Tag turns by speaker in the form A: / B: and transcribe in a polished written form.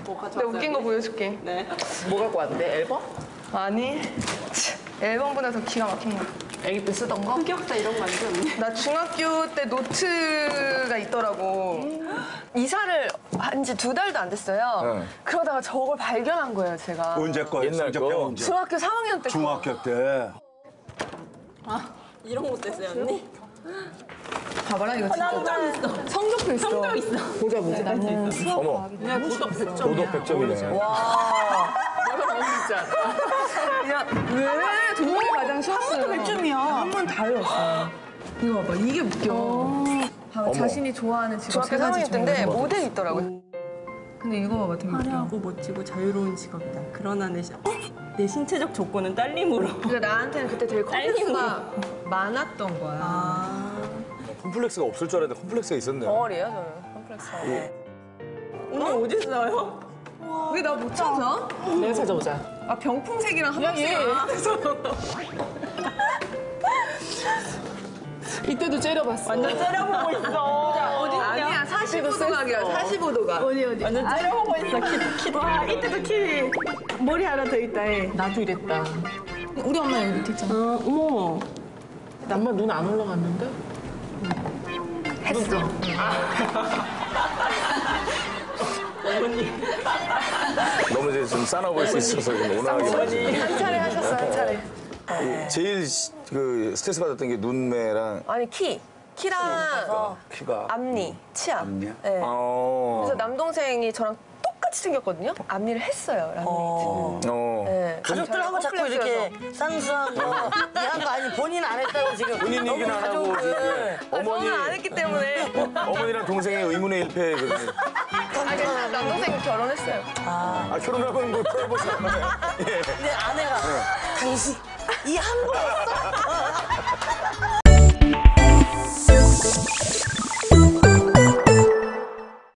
A: 내가 웃긴 거 보여줄게.
B: 네.
C: 뭐 갖고 왔는데? 앨범?
A: 아니, 앨범보다 더 기가 막힌 거.
C: 애기 때 쓰던 거?
B: 흑역사 이런 거 완전.
A: 나 중학교 때 노트가 있더라고. 이사를 한 지 2달도 안 됐어요.
D: 네.
A: 그러다가 저걸 발견한 거예요, 제가.
E: 언제 거예요?
D: 옛날 거.
E: 언제?
A: 중학교 3학년 때.
E: 중학교 때.
B: 이런 것도 있어요, 언니?
A: 봐봐라, 이거 진짜. 성적표 있어.
B: 성적 있어.
C: 보자, 보자.
D: 어머,
B: 그냥 도덕 100점.
D: 도덕 100점이네.
A: 와.
C: 내가 너무 비싸.
A: 야, 왜? 도덕이 가장 쉬웠어요.
B: 100점이야.
A: 한 번 다 외웠어. 이거 봐봐, 이게 웃겨. 봐봐, 자신이 좋아하는 직업 중학교 3학년 때인데 모델 있더라고. 근데 이거 봐봐, 되게 웃겨.
B: 화려하고 멋지고 자유로운 직업이다. 그러나 내 신체적 조건은 딸림으로.
A: 그러니까 나한테는 그때 되게 컴플렉스가 많았던 거야.
D: 컴플렉스가 없을 줄 알았는데 컴플렉스가 있었네요.
A: 덩어리예요, 저는. 컴플렉스가.
B: 언니 어디 있어요?
A: 왜 나 못 찾아?
C: 내가 찾아보자.
A: 아, 병풍색이랑 한 박스가.
C: 이때도 째려봤어.
B: 완전 째려보고 있어.
A: 아니야, 45도 각이야, 45도 각.
B: 어디? 완전 째려보고 있어. 키. 와, 이때도 키. 머리 하나 더 있다, 해.
C: 나도 이랬다.
A: 우리 엄마 여기 밑에 있잖아.
B: 어머.
C: 엄마 눈 안 올라갔는데?
A: 했어.
B: 어머니.
D: 너무 이제 좀 싸나 보일 수 있어서 온화하게.
A: 한 차례 하셨어요, 한 차례.
D: 제일 그 스트레스 받았던 게 눈매랑
A: 아니, 키랑
E: 키가.
A: 앞니, 치아.
E: 앞니야?
A: 네. 그래서
D: 어.
A: 남동생이 저랑 똑같이 생겼거든요. 앞니를 했어요, 앞니. 네.
F: 가족들 하고 자꾸 이렇게 쌍수하고 이한 거 아니 본인 안 했다고 지금
D: 본인 얘기는 안 하고 지금 어머니,
A: 저는 안 했기 때문에.
D: 어머니랑 동생의 의문의 일패거든요.
A: 아, 괜찮아. 남동생이 결혼했어요.
D: 아, 결혼하면 뭐 풀어보시나요? 예.
F: 근데 아내가 당신 이 한 거였어?